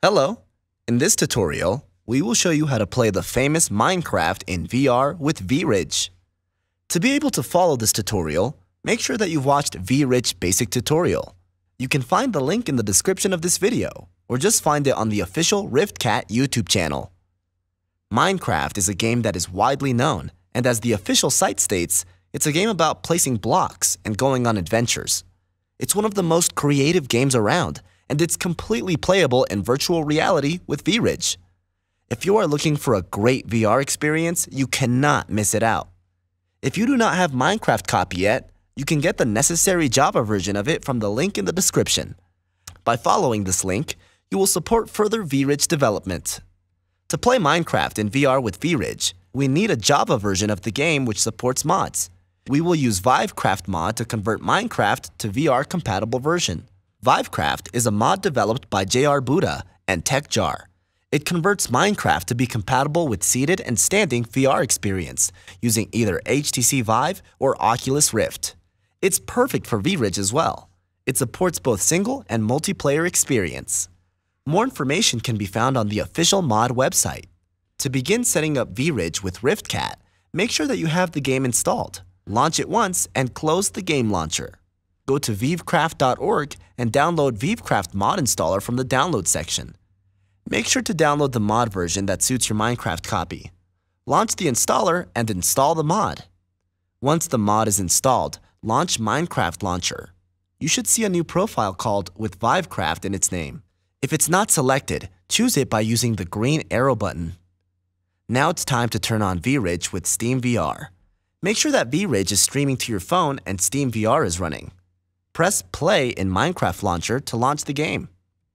Hello! In this tutorial, we will show you how to play the famous Minecraft in VR with VRidge. To be able to follow this tutorial, make sure that you've watched VRidge Basic Tutorial. You can find the link in the description of this video, or just find it on the official RiftCat YouTube channel. Minecraft is a game that is widely known, and as the official site states, it's a game about placing blocks and going on adventures. It's one of the most creative games around, and it's completely playable in virtual reality with VRidge. If you are looking for a great VR experience, you cannot miss it out. If you do not have Minecraft copy yet, you can get the necessary Java version of it from the link in the description. By following this link, you will support further VRidge development. To play Minecraft in VR with VRidge, we need a Java version of the game which supports mods. We will use Vivecraft mod to convert Minecraft to VR compatible version. Vivecraft is a mod developed by JR Buddha and TechJar. It converts Minecraft to be compatible with seated and standing VR experience using either HTC Vive or Oculus Rift. It's perfect for VRidge as well. It supports both single and multiplayer experience. More information can be found on the official mod website. To begin setting up VRidge with RiftCat, make sure that you have the game installed. Launch it once and close the game launcher. Go to vivecraft.org and download Vivecraft mod installer from the download section. Make sure to download the mod version that suits your Minecraft copy. Launch the installer and install the mod. Once the mod is installed, launch Minecraft Launcher. You should see a new profile called with Vivecraft in its name. If it's not selected, choose it by using the green arrow button. Now it's time to turn on VRidge with Steam VR. Make sure that VRidge is streaming to your phone and Steam VR is running. Press play in Minecraft Launcher to launch the game.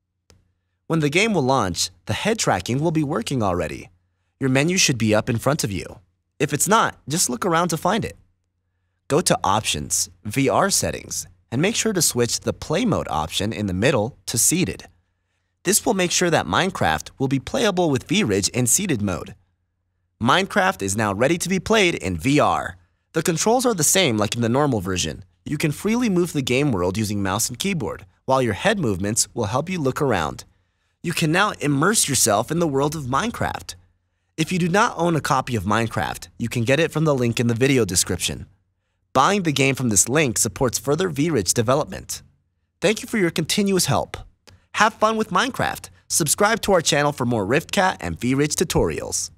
When the game will launch, the head tracking will be working already. Your menu should be up in front of you. If it's not, just look around to find it. Go to Options, VR Settings, and make sure to switch the Play Mode option in the middle to Seated. This will make sure that Minecraft will be playable with VRidge in seated mode. Minecraft is now ready to be played in VR. The controls are the same like in the normal version. You can freely move the game world using mouse and keyboard, while your head movements will help you look around. You can now immerse yourself in the world of Minecraft. If you do not own a copy of Minecraft, you can get it from the link in the video description. Buying the game from this link supports further VRidge development. Thank you for your continuous help. Have fun with Minecraft. Subscribe to our channel for more RiftCat and VRidge tutorials.